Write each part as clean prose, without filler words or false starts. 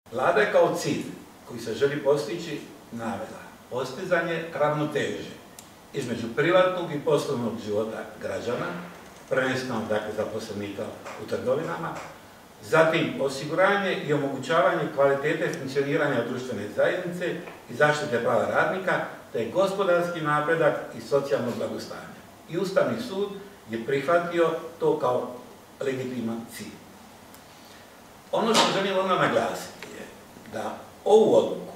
Vlada je kao cilj koji se želi postići navela postizanje ravnoteže između privatnog i poslovnog života građana, prvenstveno dakle zaposlenika u trgovinama, zatim osiguranje i omogućavanje kvalitete funkcioniranja društvene zajednice i zaštite prava radnika, te gospodarski napredak i socijalno blagostanje. I Ustavni sud je prihvatio to kao legitiman cilj. Ono što želim odmah naglasiti je da ovu odluku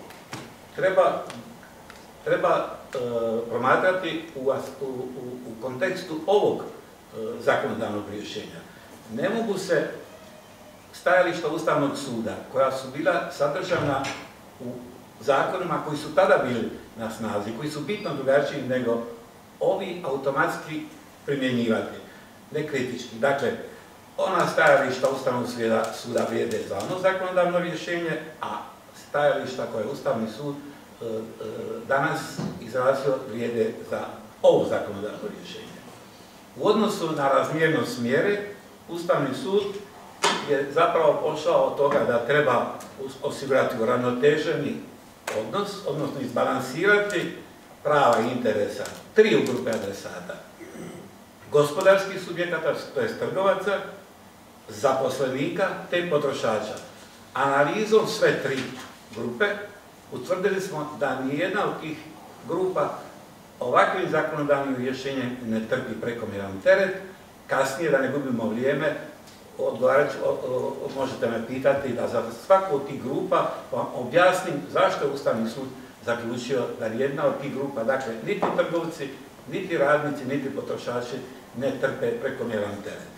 treba promatrati u kontekstu ovog zakonodavnog rješenja. Ne mogu se stajališta Ustavnog suda, koja su bila sadržana u zakonima koji su tada bili na snazi, koji su bitno drugačiji nego ovi automatski primjenjivati, ne kritički. Dakle, ona stajališta Ustavnog suda vrijede za ono zakonodavno rješenje, a stajališta koje je Ustavni sud danas izrazio vrijede za ovo zakonodavno rješenje. U odnosu na razmjernost mjere, Ustavni sud je zapravo pošao od toga da treba osigurati uravnoteženi odnos, odnosno izbalansirati prava i interesa triju grupe adresata. Gospodarskih subjekata, to je trgovaca, zaposlenika te potrošača. Analizom sve tri grupe utvrdili smo da nijedna od tih grupa ovakvim zakonodavnim rješenjem ne trpi prekomjeran teret. Kasnije, da ne gubimo vrijeme, možete me pitati da za svaku od tih grupa vam objasnim zašto je Ustavni sud zaključio da nijedna od tih grupa, dakle, niti trgovci, niti radnici, niti potrošači ne trpe prekomjeran teret.